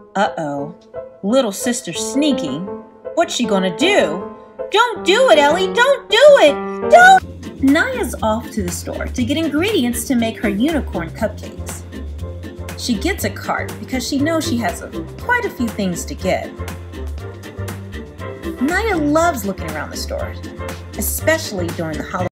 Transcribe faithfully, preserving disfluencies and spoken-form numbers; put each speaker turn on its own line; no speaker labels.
Uh-oh, little sister's sneaking. What's she gonna do? Don't do it, Ellie, don't do it! Don't! Naya's off to the store to get ingredients to make her unicorn cupcakes. She gets a cart because she knows she has a, quite a few things to get. Naya loves looking around the store, especially during the holiday